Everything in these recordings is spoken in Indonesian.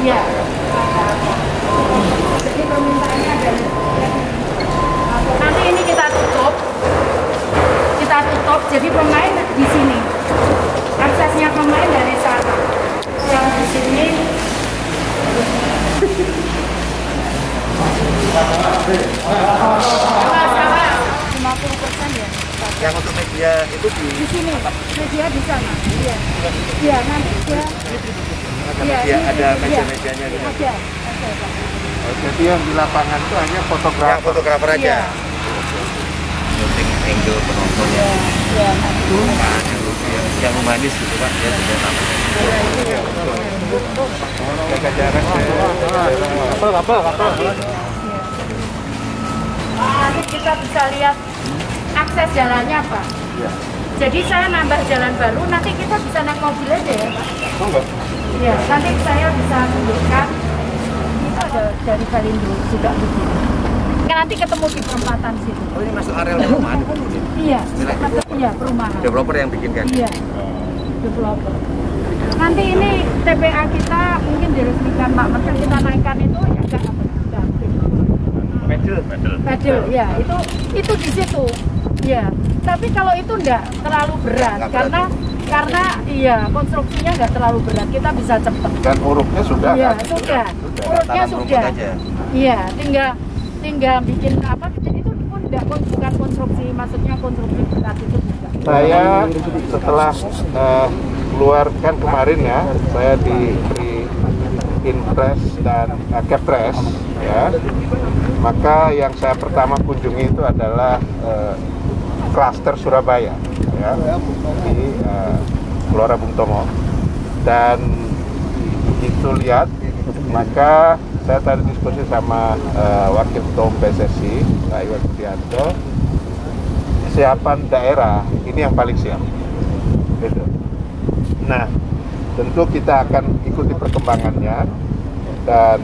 Iya. Jadi permintaannya ada. Nanti ini kita tutup. Jadi pemain di sini. Aksesnya pemain dari sana. Yang di sini. Sama 50% ya. Yang untuk media itu di sini. Media di sana. Iya. Iya, nanti dia. Iya, ada meja-mejanya gitu. Ada. Jadi yang di lapangan itu hanya fotografer. Yang fotografer aja. Iya. Shooting angle penontonnya. Iya. Yang humanis gitu Pak, ya sudah tahu. Jaga jarak. Kapal. Nanti kita bisa lihat akses jalannya Pak. Iya. Jadi saya nambah jalan baru, nanti kita bisa naik mobil aja ya Pak. Enggak. Iya, nanti saya bisa tunjukkan. Itu ada dari Kalindo juga begini. Nanti ketemu di perempatan situ. Oh ini masuk area perumahan? Iya, iya perumahan. Developer yang bikin kan? Iya, developer. Nanti ini TPA kita mungkin diresmikan Pak Menteri, kita naikkan itu ya enggak apa? Pedal, ya itu di situ. Ya, tapi kalau itu enggak terlalu berat karena iya konstruksinya enggak terlalu berat, kita bisa cepat. Dan urupnya sudah ya, kan? Sudah. Urutnya sudah. Iya, tinggal bikin apa? Itu pun enggak bukan konstruksi, maksudnya konstruksi berat itu juga. Saya setelah keluarkan kemarin ya, saya diberi Inpres dan Kepres ya. Maka yang saya pertama kunjungi itu adalah klaster Surabaya ya, di Gelora Bung Tomo. Dan itu lihat, maka saya tadi diskusi sama Wakil Ketua Umum PSSI, Pak Iwan Budianto, kesiapan daerah ini yang paling siap. Gitu. Nah, tentu kita akan ikuti perkembangannya dan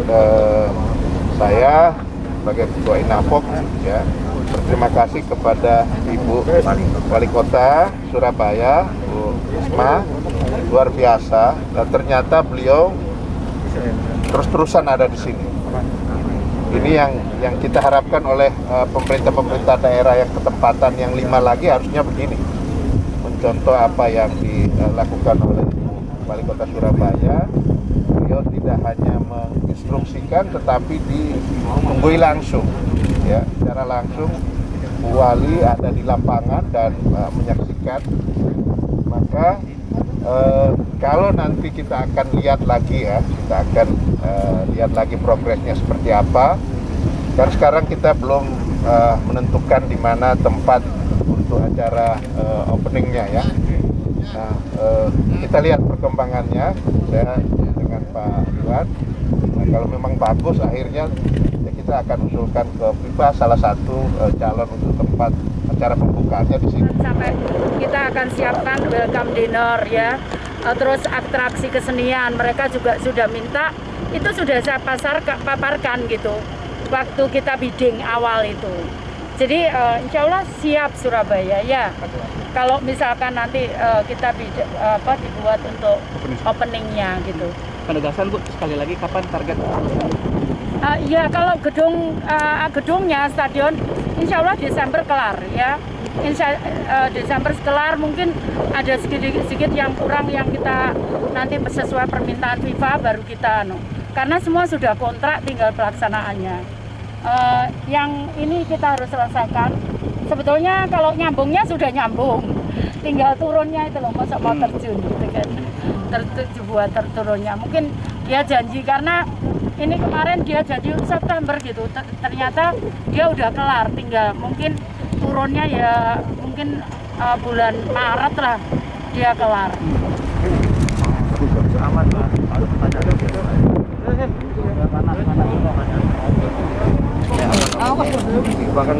saya sebagai Ketua Inapok ya berterima kasih kepada Ibu Wali Kota Surabaya, Bu Risma, luar biasa, dan ternyata beliau terus-terusan ada di sini. Ini yang kita harapkan oleh pemerintah daerah yang ketempatan yang 5 lagi harusnya begini, mencontoh apa yang dilakukan oleh Wali Kota Surabaya. Beliau tidak hanya menginstruksikan tetapi ditunggui langsung ya, secara langsung Bu Wali ada di lapangan dan menyaksikan. Maka kalau nanti kita akan lihat lagi ya, kita akan lihat lagi progresnya seperti apa. Karena sekarang kita belum menentukan di mana tempat untuk acara openingnya ya. Nah, kita lihat perkembangannya. Saya dengan Pak Iwan. Nah, kalau memang bagus, akhirnya ya kita akan usulkan ke FIFA salah satu calon untuk tempat acara pembukaannya di sini. Sampai kita akan siapkan welcome dinner ya, terus atraksi kesenian. Mereka juga sudah minta, itu sudah saya paparkan gitu waktu kita bidding awal itu. Jadi insya Allah siap Surabaya ya. Kalau misalkan nanti kita dibuat untuk openingnya gitu. Penegasan Bu, sekali lagi kapan target? Ya kalau gedungnya stadion insya Allah Desember kelar ya. Desember kelar, mungkin ada sedikit yang kurang yang kita nanti sesuai permintaan FIFA baru kita karena semua sudah kontrak, tinggal pelaksanaannya. Yang ini kita harus selesaikan. Sebetulnya kalau nyambungnya sudah nyambung, tinggal turunnya itu loh, masa mau terjun gitu kan, buat turunnya. Mungkin dia janji, karena ini kemarin dia janji September gitu, ternyata dia udah kelar, tinggal mungkin turunnya ya mungkin bulan Maret lah dia kelar. Aman Pak, ada pertanyaan. Bahkan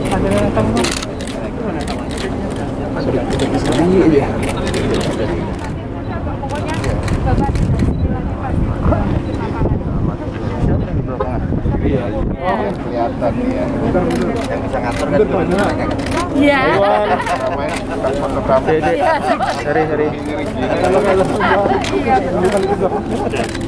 kelihatan ya, yang bisa ngatur kan mereka. Iya. Fotografer. Sorry. Iya.